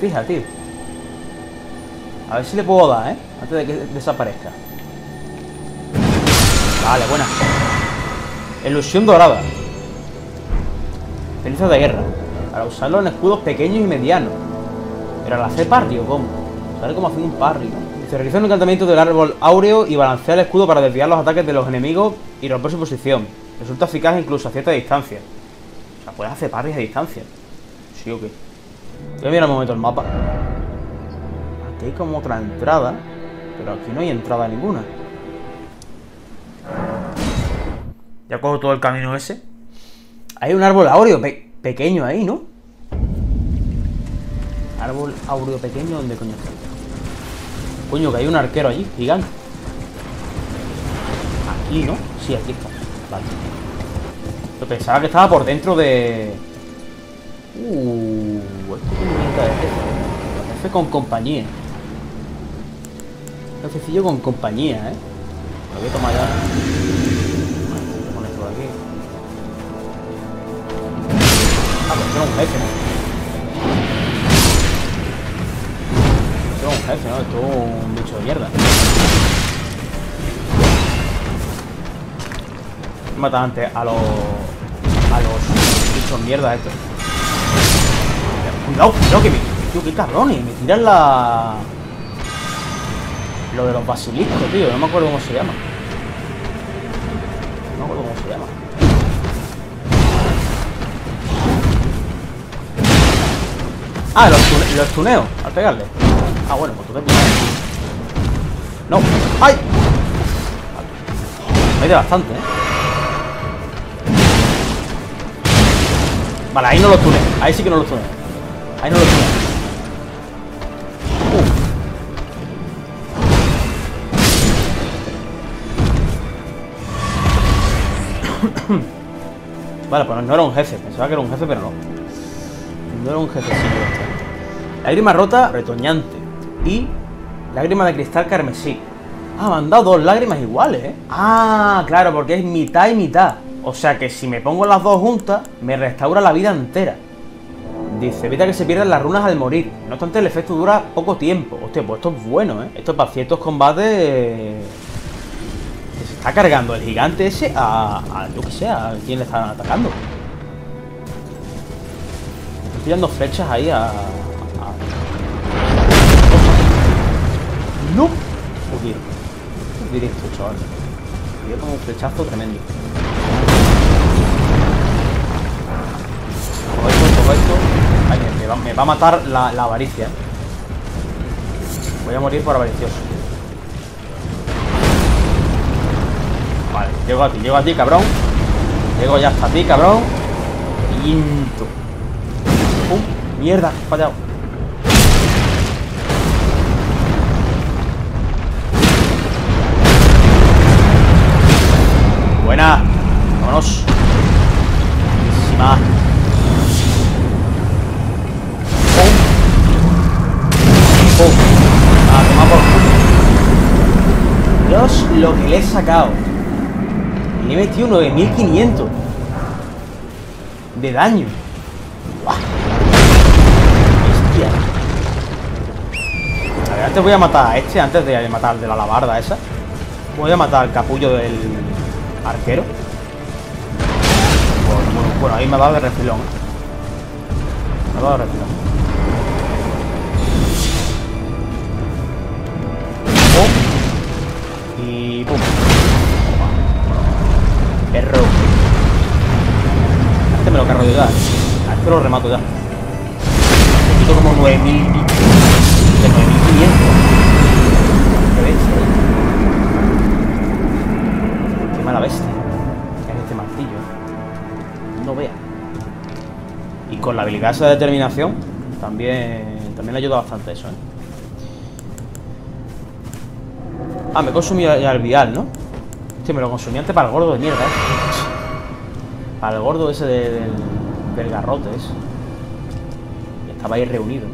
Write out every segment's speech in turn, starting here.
fija, tío. A ver si le puedo dar, ¿eh? Antes de que desaparezca. Vale, buena. Ilusión dorada. Cenizas de guerra. Para usarlo en escudos pequeños y medianos. Pero al hacer parry, ¿o cómo? Sale como haciendo un parry, ¿no? Dice, realiza un encantamiento del árbol áureo y balancea el escudo para desviar los ataques de los enemigos y romper su posición. Resulta eficaz incluso a cierta distancia. O sea, puedes hacer parries a distancia. ¿Sí o qué? Voy a mirar un momento el mapa. Aquí hay como otra entrada, pero aquí no hay entrada ninguna. Ya cojo todo el camino ese. Hay un árbol áureo pequeño ahí, ¿no? Árbol áureo pequeño, ¿dónde coño está? Coño, que hay un arquero allí, gigante. Aquí, ¿no? Sí, aquí está. Vale. Yo pensaba que estaba por dentro de... esto tiene pinta de jefe. Jefe con compañía. Jefecillo con compañía, ¿eh? Lo voy a tomar ya. Vale, voy a poner esto aquí. Ah, pues era un jefe, ¿no? Esto es un jefe, ¿no? Esto es un bicho de mierda. He matado antes a los bichos mierda estos. Cuidado, cuidado que me... Tío, qué cabrones. Me tiran la... Lo de los basiliscos, tío. No me acuerdo cómo se llama. No me acuerdo cómo se llama. Ah, los tuneo al pegarle. Ah, bueno, pues tú te pones. No. ¡Ay! Me de bastante, ¿eh? Vale, ahí no los tuneo. Ahí sí que no los tuneo. Ahí no los tuneo. Vale, pues no era un jefe. Pensaba que era un jefe, pero no. No era un jefecillo. Lágrima rota, retoñante. Y lágrima de cristal carmesí. Ah, me han dado dos lágrimas iguales, ¿eh? Ah, claro, porque es mitad y mitad. O sea que si me pongo las dos juntas, me restaura la vida entera. Dice, evita que se pierdan las runas al morir. No obstante, el efecto dura poco tiempo. Hostia, pues esto es bueno, ¿eh? Esto es para ciertos combates... Que se está cargando el gigante ese a yo que sé, a quién le están atacando. Estoy tirando flechas ahí a... ¡No! Joder. Directo, chaval. Yo como un flechazo tremendo. Todo esto. Ay, me va a matar la avaricia. Voy a morir por avaricioso. Vale, llego a ti, cabrón. Llego ya hasta ti, cabrón. Quinto. ¡Pum! ¡Mierda! He fallado. Buena. Vámonos. Buenísima. ¡Pum! Ah, toma por culo. Dios, lo que le he sacado. Le he metido 9500 de daño. ¡Buah! Bestia. A ver, antes voy a matar a este. Antes de matar al de la alabarda esa. Voy a matar al capullo del arquero. Bueno, ahí me ha dado de refilón. Me ha dado de refilón. ¡Pum! Y ¡pum! Perro. Este me lo cargo yo ya. A este lo remato ya. Me quito como 9000 de 9500. Qué bestia. Qué mala bestia. Es este martillo. No vea. Y con la habilidad esa de determinación también le ayuda bastante eso, ¿eh? Ah, me consumí ya el vial, ¿no? Sí, me lo consumí antes para el gordo de mierda, ¿eh? Para el gordo ese del garrote ese. Y estaba ahí reunido.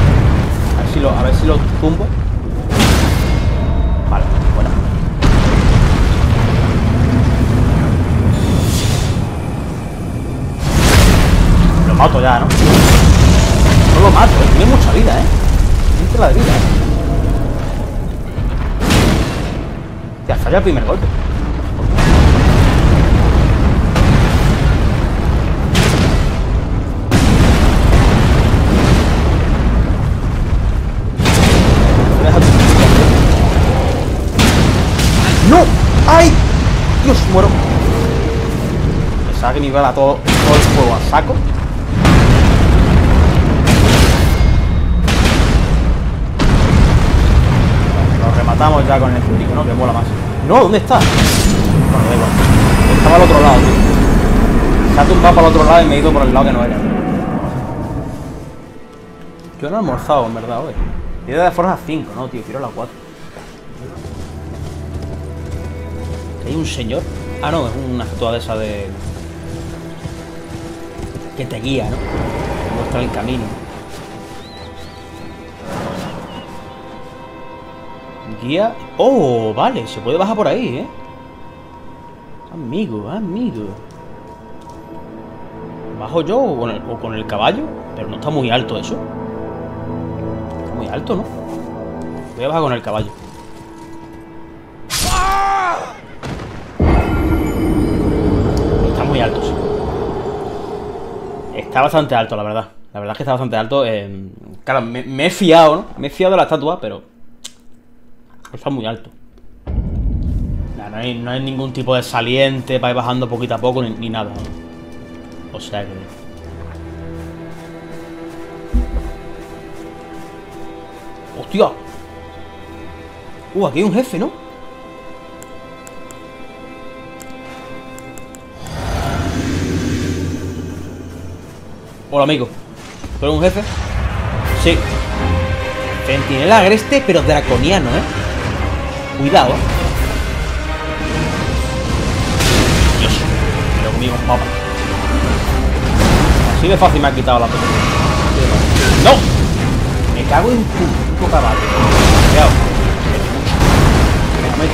A ver si lo tumbo. Vale, bueno. mato ya, ¿no? No lo mato, tiene mucha vida, Tiene la de vida, Te has fallado el primer golpe. ¡No! ¡Ay! ¡Dios, muero! Pensaba que me iba a todo el fuego a saco. Lo rematamos ya con el público, ¿no? Que mola más. ¡No! ¿Dónde está? Bueno, da igual. Estaba al otro lado, tío. Se ha tumbado para el otro lado y me he ido por el lado que no era. Yo no he almorzado, en verdad, hoy. Piedra de fuerza 5, no, tío. Quiero la 4. Hay un señor. Ah, no, es una estatua de esa de... que te guía, ¿no? Te muestra el camino. Guía... ¡Oh! Vale, se puede bajar por ahí, Amigo, amigo. ¿Bajo yo o con el caballo? Pero no está muy alto eso. Está muy alto, ¿no? Voy a bajar con el caballo. Está muy alto, sí. Está bastante alto, la verdad. La verdad es que está bastante alto. Claro, me he fiado, ¿no? Me he fiado de la estatua, pero está muy alto. No hay ningún tipo de saliente para ir bajando poquito a poco ni nada, ¿no? O sea que... ¡Hostia! Aquí hay un jefe, ¿no? Hola, amigo. ¿Tú eres un jefe? Sí. Centinela agreste, pero draconiano, Cuidado, Dios, pero conmigo, papá. Así de fácil me ha quitado la pelota. ¡No! Me cago en tu puto caballo. Cuidado. Venga,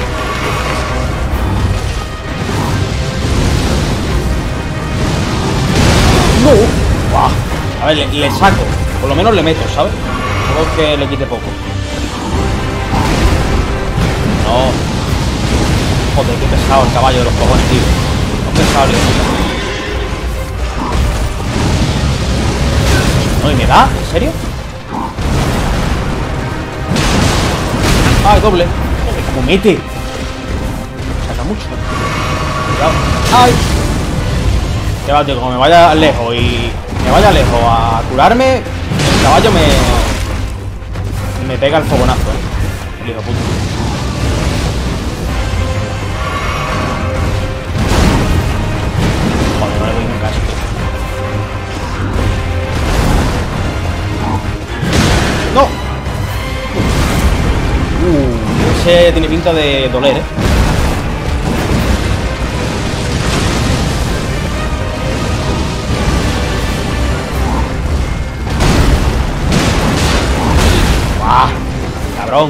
¿no? ¡No! ¡Buah! A ver, le saco. Por lo menos le meto, ¿sabes? Solo que le quite poco. No. Joder, qué pesado el caballo de los cojones, tío. No pesado, tío. No, ¿y me da? ¿En serio? ¡Ay, doble! Joder, cómo mete. Saca mucho. Cuidado. ¡Ay! Ya va, tío, como me vaya lejos y me vaya lejos a curarme, el caballo me pega el fogonazo, el hijo puto. Joder, no le doy nunca eso. ¡No! Ese tiene pinta de doler, Cabrón.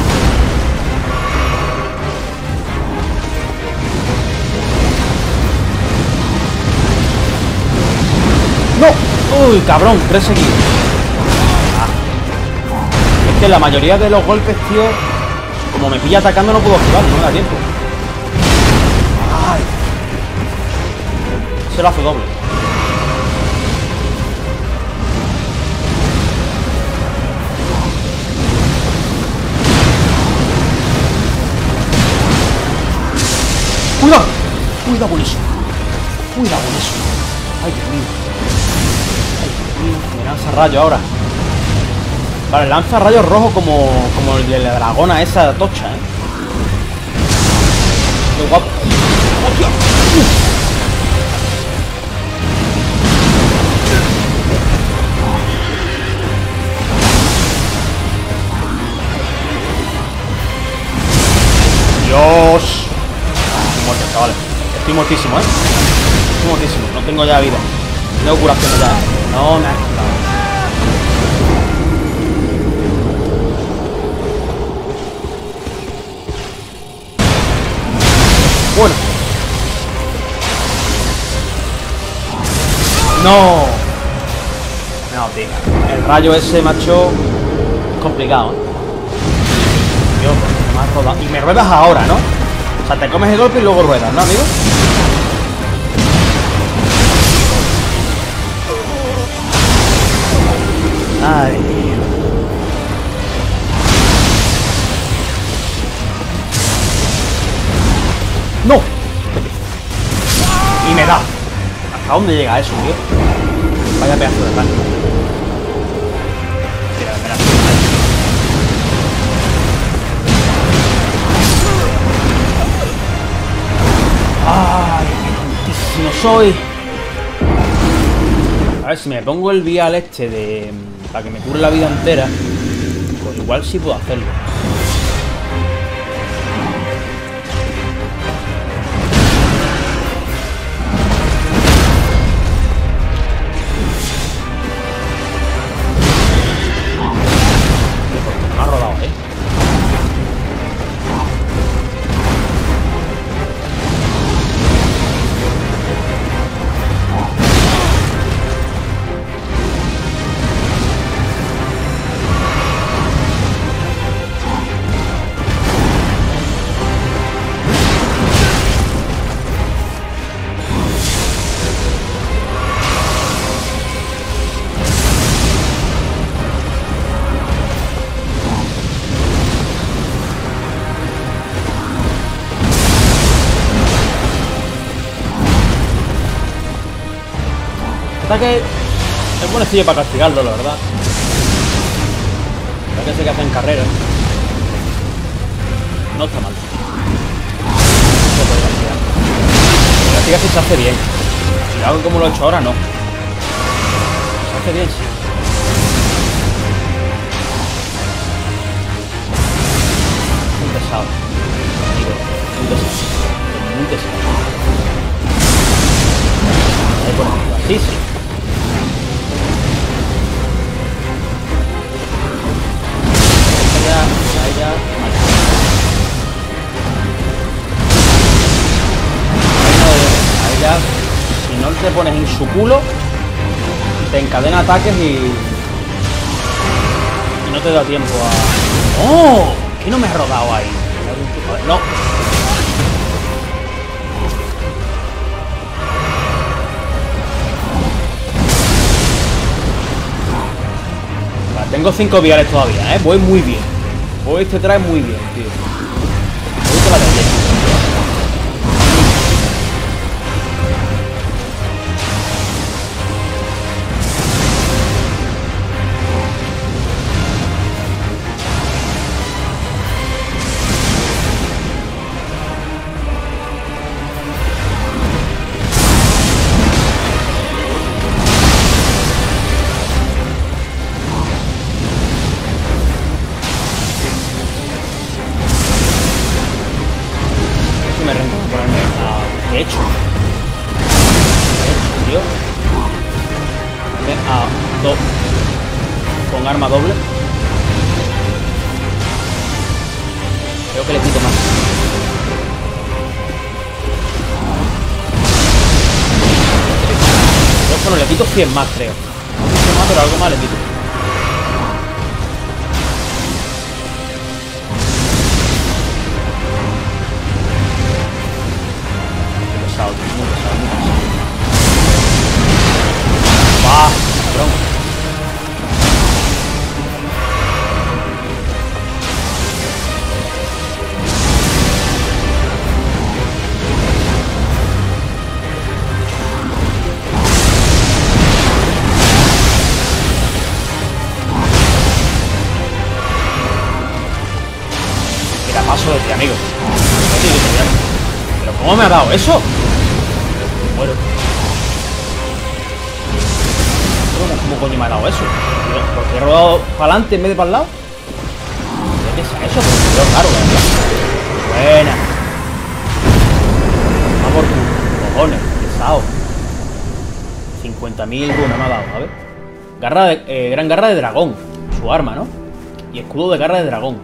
¡No! ¡Uy, cabrón! 3 seguidos. Es que la mayoría de los golpes, tío, como me pilla atacando no puedo esquivar, no me da tiempo. ¡Ay! Se lo hace doble. ¡Cuidado! ¡Cuidado con eso! ¡Cuidado con eso! ¡Ay, Dios mío! ¡Ay, Dios mío! Me lanza rayo ahora. Vale, lanza rayos rojos como el de la dragona esa tocha, ¡Qué guapo! ¡Hostia! ¡Dios! Muerto, chavales. Estoy muertísimo, Estoy muertísimo. No tengo ya vida. No tengo curación ya. No me ha quitado. Bueno. No. No, tío. El rayo ese, macho, complicado, ¿eh? Dios, me has rodado. Y me ruedas ahora, ¿no? O sea, te comes el golpe y luego ruedas, ¿no, amigo? Ay. ¡No! Y me da. ¿Hasta dónde llega eso, tío? Vaya pedazo de pan. Mira, mira. ¡Ay, qué tontísimo soy! A ver, si me pongo el vial este de... para que me cure la vida entera, pues igual sí puedo hacerlo. Me ha rodado, ¿eh? Ataque es buenecillo para castigarlo, la verdad. Ya que sé que hacen carreras. No está mal. Se puede castigar. El castiga si se hace bien. Si lo hago como lo he hecho ahora, no. Se hace bien, sí. Muy pesado. Amigo, muy pesado. Muy pesado. Ahí por arriba. Sí, sí. Ahí ya, si no te pones en su culo, te encadena ataques y no te da tiempo a... ¡Oh! ¿Qué no me ha rodado ahí? No. Vale, tengo 5 viales todavía, ¿eh? Voy muy bien. Hoy te trae muy bien, tío. Hoy te la trae bien. ¿Qué he hecho? Tío? Con arma doble. Creo que le quito más. Bueno, le quito 100 más, creo. No 100 más, pero algo más le quito. Muy pesado, muy pesado. ¡Bah! Cabrón. Mira, paso de ti, amigo. ¿Pero cómo me ha dado eso? Bueno. ¿Cómo coño me ha dado eso? Porque he rodado para adelante en vez de para el lado. ¿Qué es eso? Pero claro, ¿verdad? Buena. Vamos por tu cojones, pesado. 50.000 runas me ha dado, a ver. Garra de, gran garra de dragón. Su arma, ¿no? Y escudo de garra de dragón.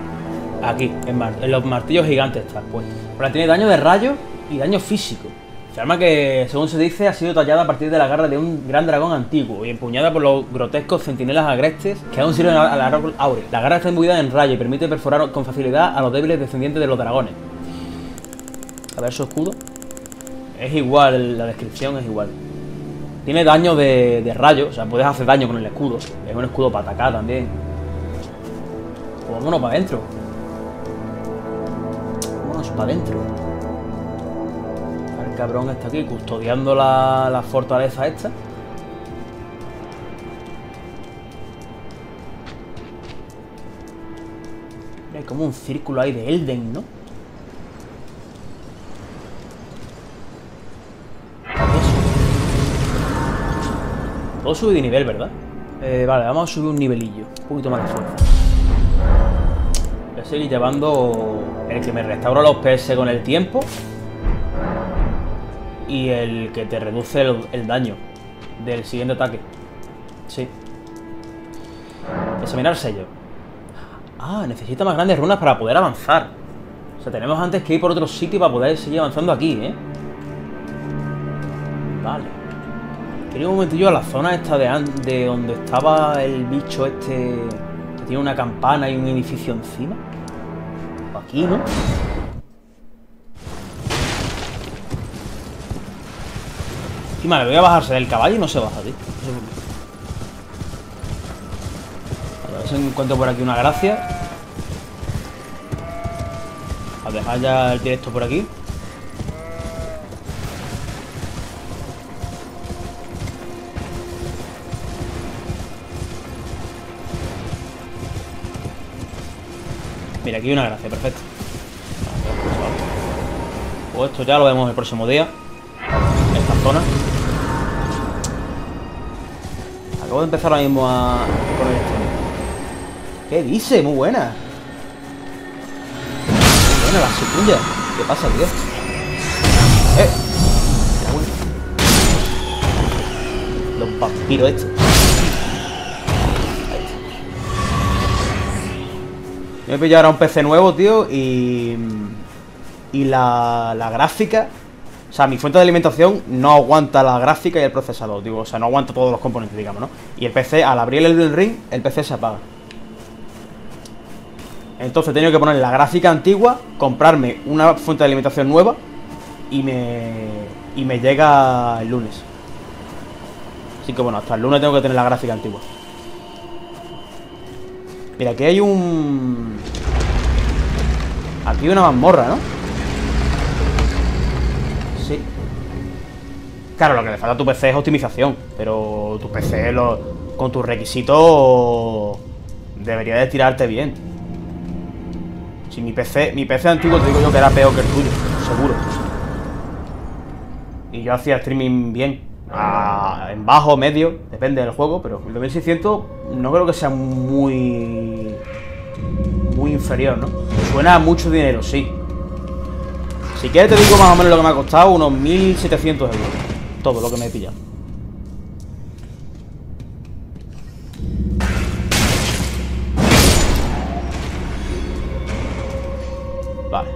Aquí, en los martillos gigantes está, pues. Ahora tiene daño de rayo y daño físico. arma que, según se dice, ha sido tallada a partir de la garra de un gran dragón antiguo y empuñada por los grotescos centinelas agrestes que aún sirven al árbol áureo. La garra está imbuida en rayo y permite perforar con facilidad a los débiles descendientes de los dragones. A ver su escudo. Es igual, la descripción es igual. Tiene daño de rayo, o sea, puedes hacer daño con el escudo. Es un escudo para atacar también. Pues vámonos para adentro. Vámonos para adentro. El cabrón está aquí custodiando la fortaleza esta. Hay como un círculo ahí de Elden, ¿no? Todo sube de nivel, ¿verdad? Vale, vamos a subir un nivelillo. Un poquito más de fuerza. Voy a seguir llevando el que me restaura los PS con el tiempo. Y el que te reduce el daño del siguiente ataque. Sí. Examinar sello. Ah, necesita más grandes runas para poder avanzar. O sea, tenemos antes que ir por otro sitio para poder seguir avanzando aquí, ¿eh? Vale. Quería un momentillo a la zona esta de donde estaba el bicho este que tiene una campana y un edificio encima. Aquí, ¿no? Encima le voy a bajarse del caballo y no se baja, tío. A ver si encuentro por aquí una gracia. A dejar ya el directo por aquí. Mira, aquí hay una gracia, perfecto. Pues esto ya lo vemos el próximo día. Esta zona. Acabo de empezar ahora mismo a poner esto. ¿Qué dice? Muy buena. Muy buena la sucuya. ¿Qué pasa, tío? Los vampiros estos. Me he pillado ahora un PC nuevo, tío, y la gráfica, o sea, mi fuente de alimentación no aguanta la gráfica y el procesador, digo, o sea, no aguanta todos los componentes, digamos, ¿no? Y el PC, al abrir el ring, el PC se apaga. Entonces he tenido que poner la gráfica antigua, comprarme una fuente de alimentación nueva y me llega el lunes. Así que bueno, hasta el lunes tengo que tener la gráfica antigua. Mira, aquí hay un... Aquí hay una mazmorra, ¿no? Sí. Claro, lo que le falta a tu PC es optimización. Pero tu PC con tus requisitos debería de tirarte bien. Si mi PC antiguo te digo yo que era peor que el tuyo, seguro. Y yo hacía streaming bien. En bajo, medio, depende del juego, pero el 2600 no creo que sea muy inferior, ¿no? Suena a mucho dinero, sí. Si quieres te digo más o menos lo que me ha costado, unos 1700 euros. Todo lo que me he pillado. Vale.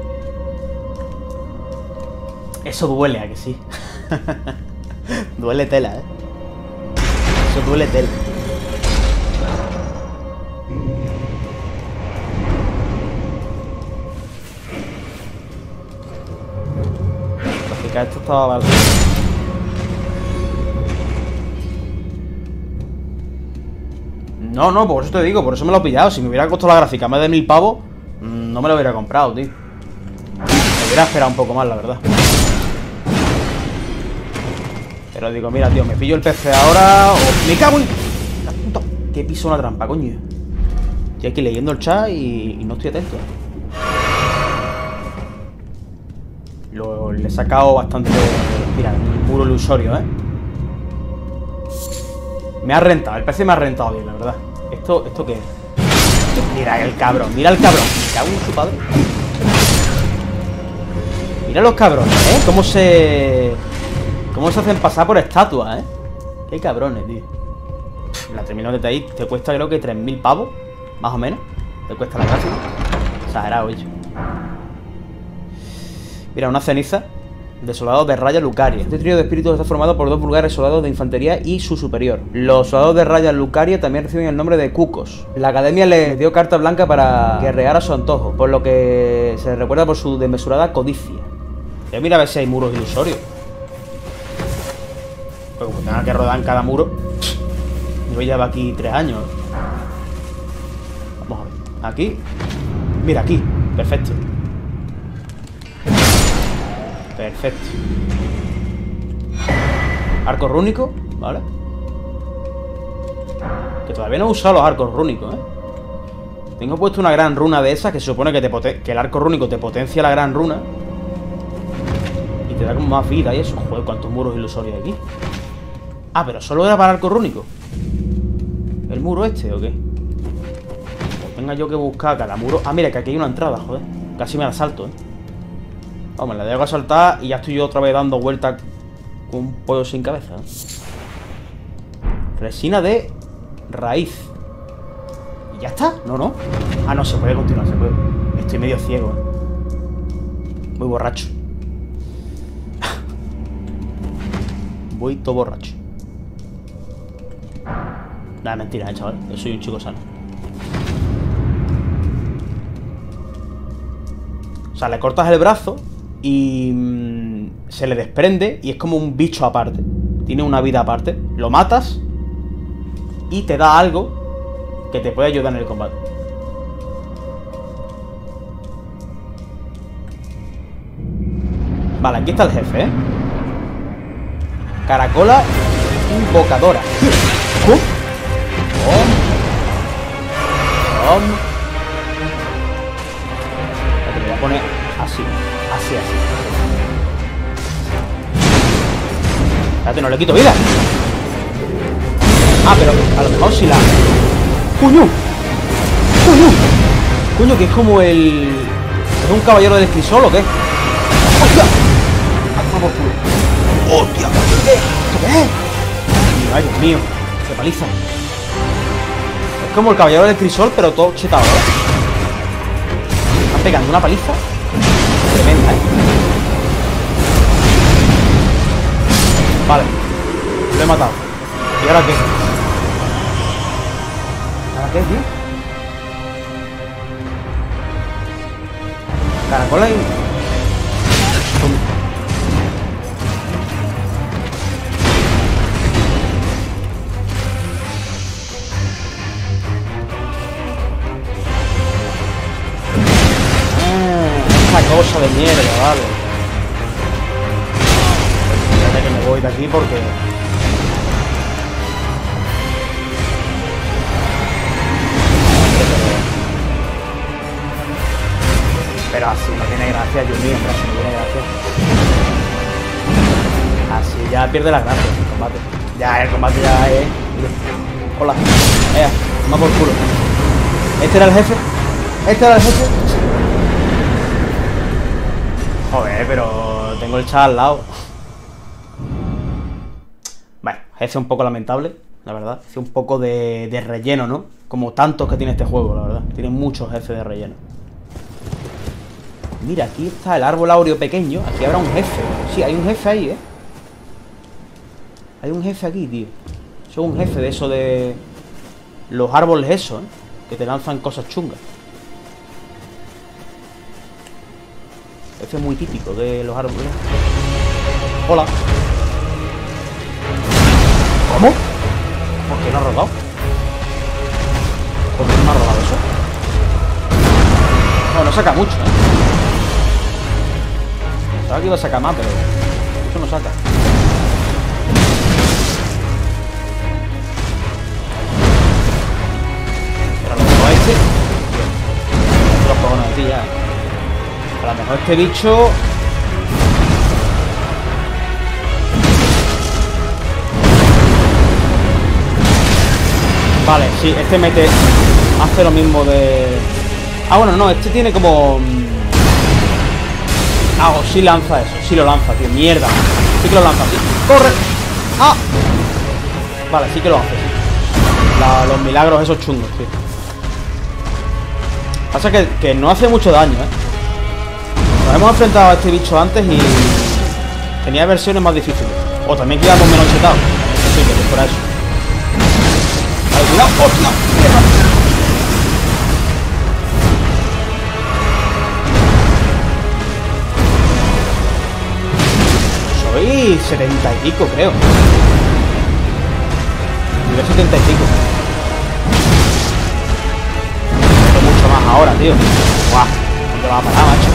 Eso duele, ¿a que sí? Duele tela, ¿eh? Eso duele tela. Esto estaba mal. No, por eso te digo, por eso me lo he pillado. Si me hubiera costado la gráfica más de 1000 pavos, no me lo hubiera comprado, tío. Me hubiera esperado un poco más, la verdad. Pero digo, mira, tío, me pillo el PC ahora o me cago en... La puta... Que piso una trampa, coño. Estoy aquí leyendo el chat y no estoy atento. Le he sacado bastante... Mira, un muro ilusorio, ¿eh? Me ha rentado, el PC me ha rentado bien, la verdad. ¿Esto qué es? Mira el cabrón, mira el cabrón. Me cago en su padre. Mira los cabrones, ¿eh? Cómo se hacen pasar por estatuas, ¿eh? Qué cabrones, tío. La terminal de ahí te cuesta creo que 3000 pavos, más o menos. Te cuesta la casa. Exagerado, hecho. Mira, una ceniza. de soldados de raya Lucaria. Este trío de espíritus está formado por 2 vulgares soldados de infantería y su superior. Los soldados de raya Lucaria también reciben el nombre de cucos. La academia les dio carta blanca para guerrear a su antojo, por lo que se les recuerda por su desmesurada codicia. Mira a ver si hay muros ilusorios. Pues como tenga que rodar en cada muro, yo llevo aquí 3 años. Vamos a ver. Aquí. Mira, aquí. Perfecto. Perfecto. Arco rúnico, ¿vale? Que todavía no he usado los arcos rúnicos, ¿eh? Tengo puesto una gran runa de esas que se supone que el arco rúnico te potencia la gran runa y te da como más vida y eso. Joder, cuántos muros ilusorios hay aquí. Ah, pero solo era para arco rúnico. ¿El muro este o qué? Pues tenga yo que buscar cada muro. Ah, mira, que aquí hay una entrada, joder. Casi me la salto, ¿eh? Vamos, la dejo a saltar y ya estoy yo otra vez dando vueltas con un pollo sin cabeza. Resina de raíz. ¿Y ya está? No, no. Ah, no, se puede continuar, se puede. Estoy medio ciego, Muy borracho. Voy todo borracho. Nada, mentira, chaval. Yo soy un chico sano. O sea, le cortas el brazo y se le desprende y es como un bicho aparte. Tiene una vida aparte. Lo matas y te da algo que te puede ayudar en el combate. Vale, aquí está el jefe, Caracola invocadora. ¡Pum! Te voy a poner así. Así. Espérate, no le quito vida. Ah, pero a lo mejor si la... ¡Coño! Coño, que es como el... ¿Es un caballero del crisol o qué? ¡Hostia! ¡Ah, por culo! ¡Hostia! ¿Esto qué es? ¡Ay, Dios mío! ¡Qué paliza! Es como el caballero del crisol, pero todo chetado, Están pegando una paliza tremenda, Vale. Lo he matado. ¿Y ahora qué? ¿Ahora qué, tío? Caracola y... esta cosa de mierda, vale. Espérate que me voy de aquí porque... Pero así no tiene gracia, Dios mío, así no tiene gracia. Así ya pierde la gracia el combate. Ya, el combate ya es... Hola. Más por culo. ¿Este era el jefe? Joder, pero tengo el chat al lado. Bueno, jefe un poco lamentable, la verdad. Es un poco de relleno, ¿no? Como tantos que tiene este juego, la verdad. Tiene muchos jefes de relleno. Mira, aquí está el árbol áureo pequeño. Aquí habrá un jefe. Sí, hay un jefe ahí, Hay un jefe aquí, tío. Eso es un jefe de eso de... Los árboles esos, que te lanzan cosas chungas. Este es muy típico de los árboles. Hola. ¿Cómo? ¿Por qué no ha robado? ¿Por qué no me ha robado eso? No saca mucho, Pensaba que iba a sacar más, pero eso no saca. Pero a lo mejor este... Los cojones de ti ya, A lo mejor este bicho... Vale, sí, este mete... Hace lo mismo de... Ah, bueno, no, este tiene como... Ah, o sí lanza eso, sí lo lanza, tío, mierda. Sí que lo lanza, sí. ¡Corre! ¡Ah! Vale, sí que lo hace, sí. Los milagros esos chungos, tío. Pasa que no hace mucho daño, Nos hemos enfrentado a este bicho antes y tenía versiones más difíciles. O también que íbamos menos chetados. Sí, que es por eso. Vale, cuidado. ¡Hostia! ¡Mierda! Soy 70 y pico, creo. Nivel 70 y pico. Pero mucho más ahora, tío. Guau, ¿dónde va a parar, macho?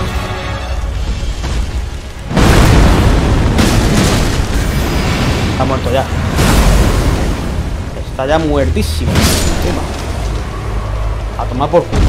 Está muerto ya. Está ya muertísimo. Toma. A tomar por culo.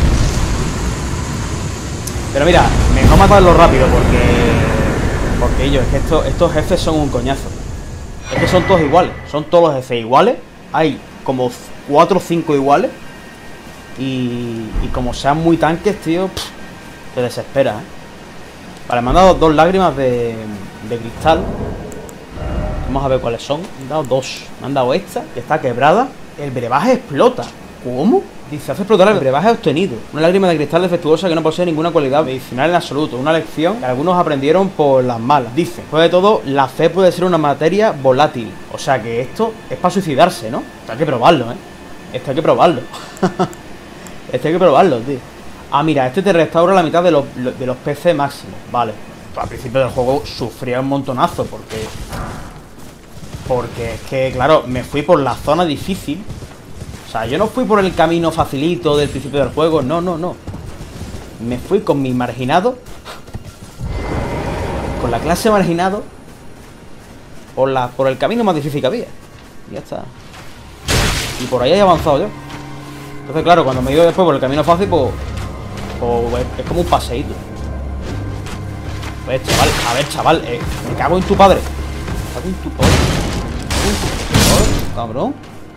Pero mira, mejor matarlo rápido porque ellos, es que estos jefes son un coñazo. Es que son todos iguales. Son todos los jefes iguales. Hay como 4 o 5 iguales. Y como sean muy tanques, tío, te desespera, ¿eh? Vale, me han dado 2 lágrimas de cristal. Vamos a ver cuáles son. Me han dado 2. Me han dado esta, que está quebrada. El brebaje explota. ¿Cómo? Dice, hace explotar el brebaje obtenido. Una lágrima de cristal defectuosa que no posee ninguna cualidad medicinal en absoluto. Una lección que algunos aprendieron por las malas. Dice, después de todo, la fe puede ser una materia volátil. O sea que esto es para suicidarse, ¿no? Esto hay que probarlo, ¿eh? Esto hay que probarlo. Esto hay que probarlo, tío. Ah, mira, este te restaura la mitad de los PC máximos. Vale. Al principio del juego sufría un montonazo porque es que, claro, me fui por la zona difícil. O sea, yo no fui por el camino facilito del principio del juego. No, no, no. Me fui con mi marginado. Con la clase marginado. Por el camino más difícil que había. Y ya está. Y por ahí he avanzado yo. Entonces, claro, cuando me he ido después por el camino fácil, pues es como un paseíto. Pues, chaval, a ver, chaval, me cago en tu padre. Me cago en tu padre. Cabrón.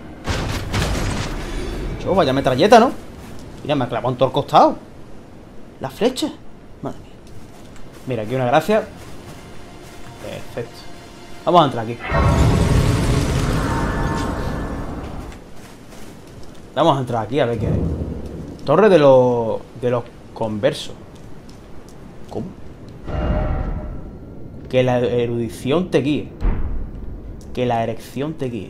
Yo, vaya metralleta, ¿no? Mira, me ha clavado en todo el costado. La flecha. Madre mía. Mira, aquí una gracia. Perfecto. Vamos a entrar aquí. Vamos a entrar aquí a ver qué hay. Torre de los conversos. ¿Cómo? Que la erudición te guíe. Que la erección te guíe.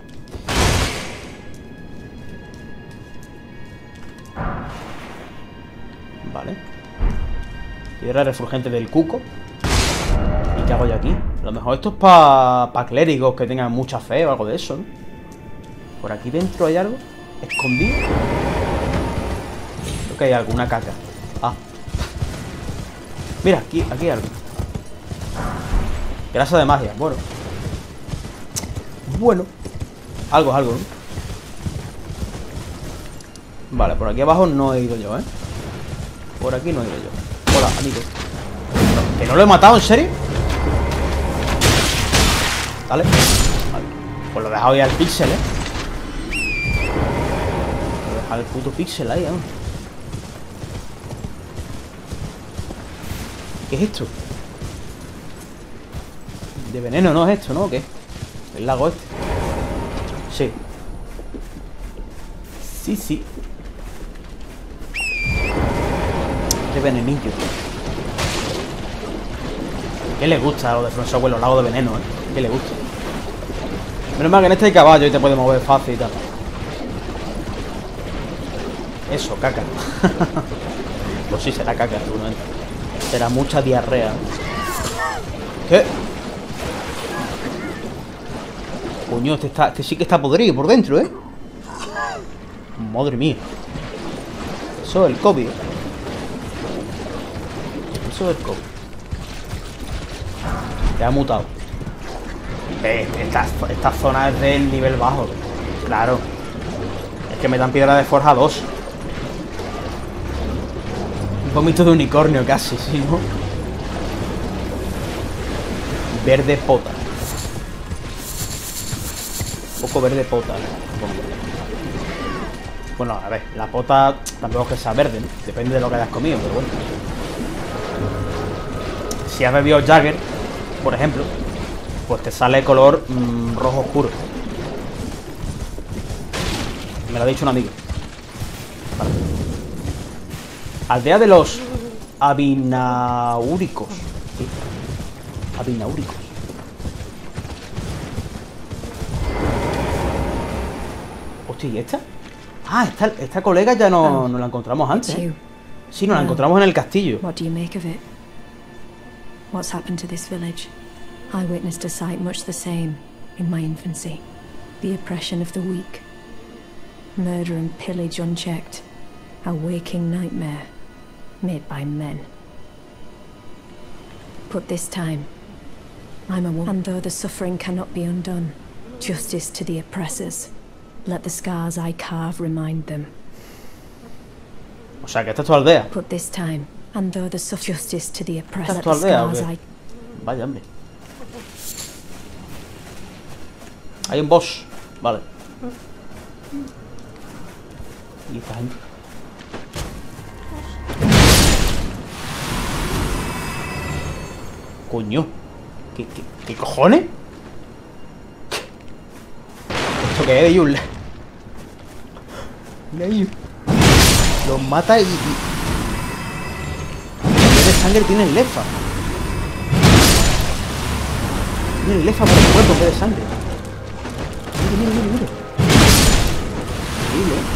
Vale. Piedra refulgente del cuco. ¿Y qué hago yo aquí? A lo mejor esto es para clérigos que tengan mucha fe o algo de eso, ¿no? Por aquí dentro hay algo escondido. Creo que hay alguna caca. Ah. Mira, aquí hay algo. Grasa de magia, bueno. Bueno. Algo es algo, ¿no? Vale, por aquí abajo no he ido yo, ¿eh? Por aquí no he ido yo. Hola, amigo. ¿Que no lo he matado, en serio? Vale. Vale. Pues lo he dejado ahí al píxel, ¿eh? Lo he dejado el puto píxel ahí, ¿eh? ¿Qué es esto? De veneno, ¿no es esto, no? ¿O qué? El lago este. Sí. Sí, sí. De venenillo. ¿Qué le gusta a lo de From Software, los lagos de veneno, eh? ¿Qué le gusta? Menos mal que en este hay caballo y te puede mover fácil y tal. Eso, caca. Pues sí, será caca, seguramente. Será mucha diarrea. ¿Qué? Coño, este sí que está podrido por dentro, ¿eh? Madre mía. Eso es el COVID. Eso es el COVID. Ya ha mutado. Esta zona es del nivel bajo. Claro. Es que me dan piedra de forja 2. Un vómito de unicornio casi, ¿sí, no? Verde pota. Un poco verde pota, ¿no? Bueno, a ver, la pota tampoco es que sea verde, ¿no? Depende de lo que hayas comido, pero bueno. Si has bebido Jagger, por ejemplo, pues te sale color rojo oscuro. Me lo ha dicho un amigo. Vale. Aldea de los Abinaúricos. ¿Sí? Abinaúricos. Hostia, ¿y esta? Ah, esta colega ya no la encontramos antes, ¿eh? Sí, nos la encontramos en el castillo. What do you make of it? What's happened to this village? I witnessed a sight much the same in my infancy. The oppression of the weak. Murder and pillage unchecked. A waking nightmare made by men. But this time, I'm a woman. And though the suffering cannot be undone, justice to the oppressors. Let the scars I carve remind them. O sea, que esta es tu aldea. But this time, and though the justice to the oppressors. ¿Esta es tu aldea o qué? Vaya, hombre. Hay un boss. Vale. ¿Y esta gente? Coño. ¿Qué cojones? ¿Esto qué es de Yul? Mira ahí. Los mata y... En vez de sangre tienen lefa. Tienen lefa por el cuerpo en vez de sangre. Mire. Increíble, ¿eh?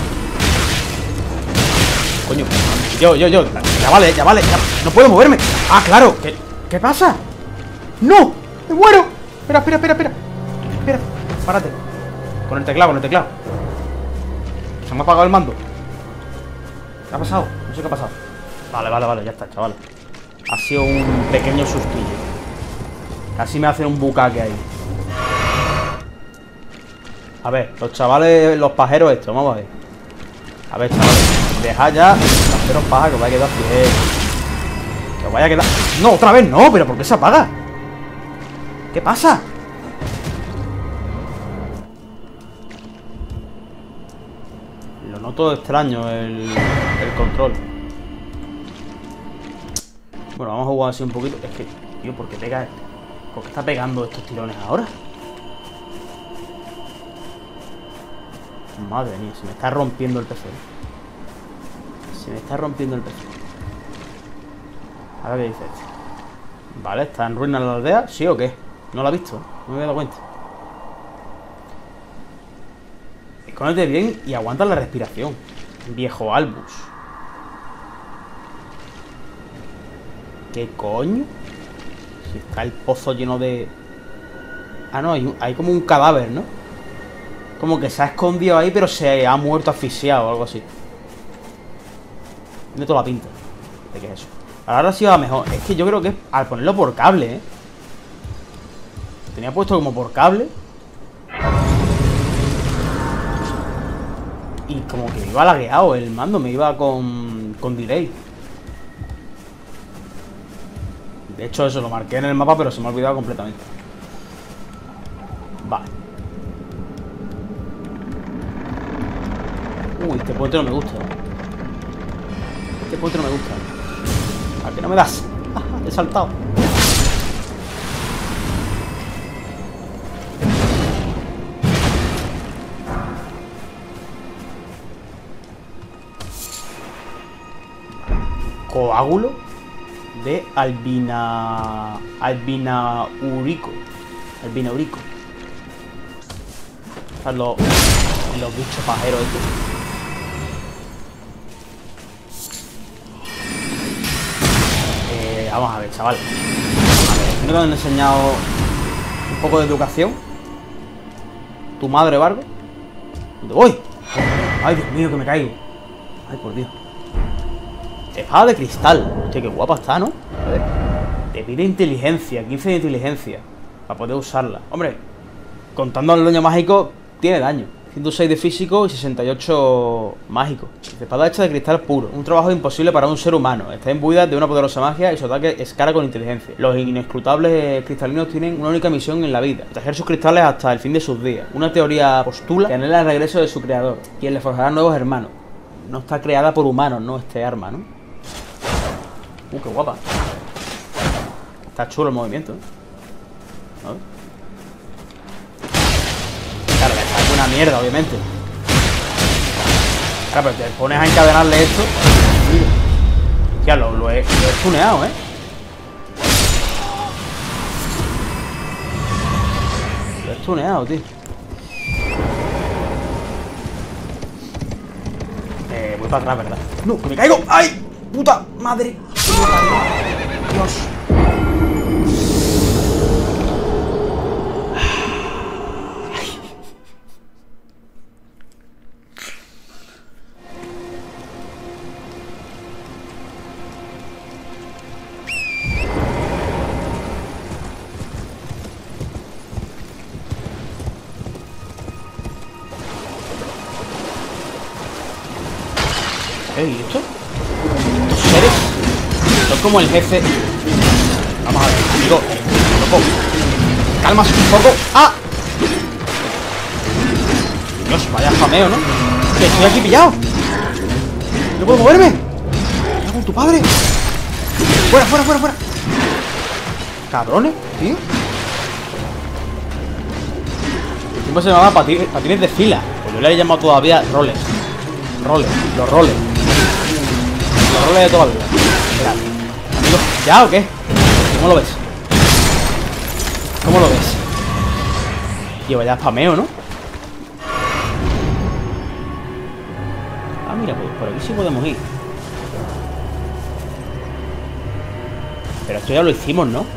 Coño. Yo. Ya vale. No puedo moverme. Ah, claro. ¿Qué pasa? ¡No! ¡Me muero! Espera. Espera. Párate. Con el teclado. Se me ha apagado el mando. ¿Qué ha pasado? No sé qué ha pasado. Vale, ya está, chaval. Ha sido un pequeño sustillo. Casi me hacen un bucaque ahí. A ver, los chavales, los pajeros estos, vamos a ver. A ver, chavales, dejad ya haceros paja que os vaya a quedar fiel. Que os vaya a quedar... No, otra vez no, pero ¿por qué se apaga? ¿Qué pasa? Lo noto extraño el control. Bueno, vamos a jugar así un poquito. Es que, tío, ¿por qué pega? ¿Por qué está pegando estos tirones ahora? Madre mía, se me está rompiendo el PC. A ver qué dice este. Vale, ¿está en ruinas la aldea? ¿Sí o qué? No lo ha visto, no me había dado cuenta. Escóndete bien y aguanta la respiración. Viejo Albus. ¿Qué coño? Si está el pozo lleno de... Ah, no, hay como un cadáver, ¿no? Como que se ha escondido ahí, pero se ha muerto asfixiado o algo así. Tiene toda la pinta de que es eso. Ahora sí va mejor. Es que yo creo que es al ponerlo por cable, ¿eh? Lo tenía puesto como por cable. Y como que me iba lagueado el mando. Me iba con delay. De hecho eso lo marqué en el mapa, pero se me ha olvidado completamente. Vale. Uy, este puente no me gusta. ¿A qué no me das? He saltado. Coágulo de albinaúrico. Están los bichos pajeros estos. Vamos a ver, chaval. ¿No te han enseñado un poco de educación? ¿Tu madre, Vargo? ¿Dónde voy? Ay, Dios mío, que me caigo. Ay, por Dios. Espada de cristal. Hostia, qué guapa está, ¿no? A ver. Te pide inteligencia, 15 de inteligencia para poder usarla. Hombre, contando al daño mágico, tiene daño. 106 de físico y 68 mágico. Espada hecha de cristal puro. Un trabajo imposible para un ser humano. Está imbuida de una poderosa magia y su ataque escala con inteligencia. Los inescrutables cristalinos tienen una única misión en la vida: proteger sus cristales hasta el fin de sus días. Una teoría postula que anhela el regreso de su creador, quien le forjará nuevos hermanos. No está creada por humanos, ¿no? Este arma, ¿no? Qué guapa. Está chulo el movimiento, ¿eh? A ver. Claro, que está una mierda, obviamente. Claro, pero te pones a encadenarle esto. Ya lo he tuneado, ¿eh? tuneado, tío. Voy para atrás, ¿verdad? ¡No, que me caigo! ¡Ay! ¡Puta madre! Dios. ¿Y esto? ¿Estos seres? Esto es como el jefe. Vamos a ver, amigo. Loco. Calmas un poco. ¡Ah! Dios, vaya jameo, ¿no? Que estoy aquí pillado. No puedo moverme. ¿Qué hago con tu padre? ¡Fuera, fuera, fuera, fuera! Cabrones, tío. El tiempo se llamaba patines de fila. Pues yo le he llamado todavía roles. Roles, los roles. Los roles de toda la vida. Mira, amigo, ¿ya o qué? ¿Cómo lo ves? ¿Cómo lo ves? Tío, vaya spameo, ¿no? Ah, mira, pues por aquí sí podemos ir. Pero esto ya lo hicimos, ¿no?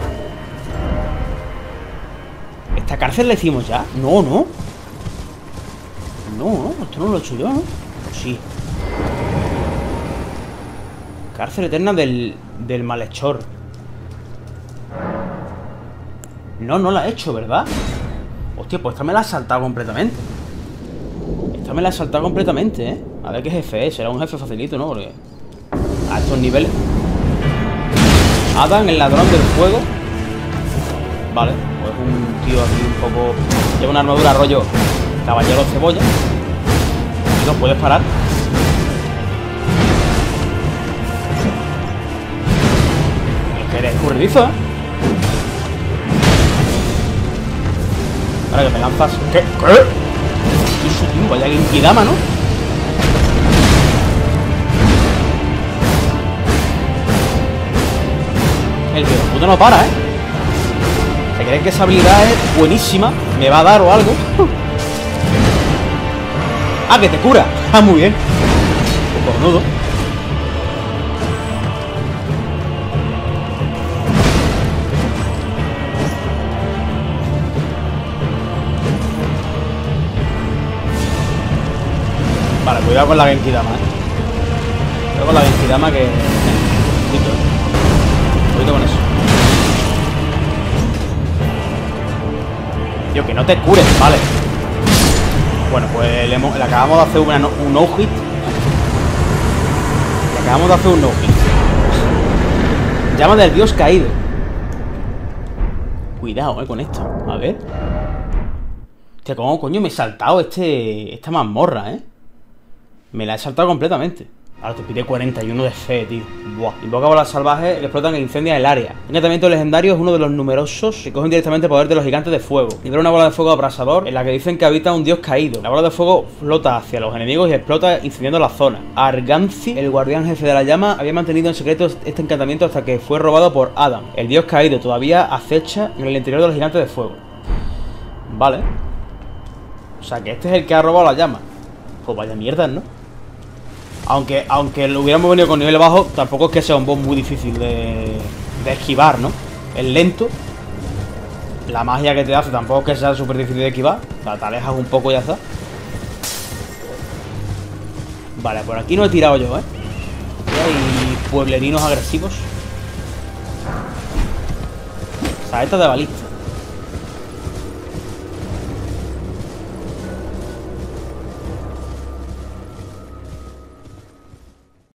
¿Esta cárcel la hicimos ya? No, no. No, esto no lo he hecho yo, ¿no? Sí. Cárcel eterna del malhechor. No, no la he hecho, ¿verdad? Hostia, pues esta me la ha saltado completamente. Esta me la ha saltado completamente, ¿eh? A ver qué jefe es. Será un jefe facilito, ¿no? Porque a estos niveles. Adam, el ladrón del fuego. Vale, pues un tío aquí un poco... Lleva una armadura rollo caballero cebolla. Y no puedes parar. Es que eres escurridizo, ¿eh? Ahora que me lanzas... ¿Qué? ¿Qué? Eso, tío, vaya Genkidama, ¿no? El que puto no para, ¿eh? ¿Se creen que esa habilidad es buenísima? ¿Me va a dar o algo? ¡Ah, que te cura! ¡Ah, muy bien! Un cornudo. Vale, cuidado con la Genkidama, ¿eh? Cuidado con la Genkidama que... Cuidado con eso. Tío, que no te cures, vale. Bueno, pues le acabamos de hacer un no-hit. Le acabamos de hacer un no-hit. Llama del dios caído. Cuidado, con esto. A ver. Hostia, ¿cómo coño me he saltado esta mazmorra, Me la he saltado completamente. Ahora te pide 41 de fe, tío. Buah. Invoca bolas salvajes que explotan e incendian el área. El encantamiento legendario es uno de los numerosos que cogen directamente el poder de los gigantes de fuego. Libera una bola de fuego abrasador en la que dicen que habita un dios caído. La bola de fuego flota hacia los enemigos y explota incendiando la zona. Arganzi, el guardián jefe de la llama, había mantenido en secreto este encantamiento hasta que fue robado por Adam. El dios caído todavía acecha en el interior de los gigantes de fuego. Vale. O sea que este es el que ha robado la llama. Pues vaya mierda, ¿no? Aunque lo hubiéramos venido con nivel bajo, tampoco es que sea un boss muy difícil de esquivar, ¿no? Es lento. La magia que te hace tampoco es que sea súper difícil de esquivar. O sea, te alejas un poco y ya está. Vale, por aquí no he tirado yo, ¿eh? Hay pueblerinos agresivos. Saeta de balista.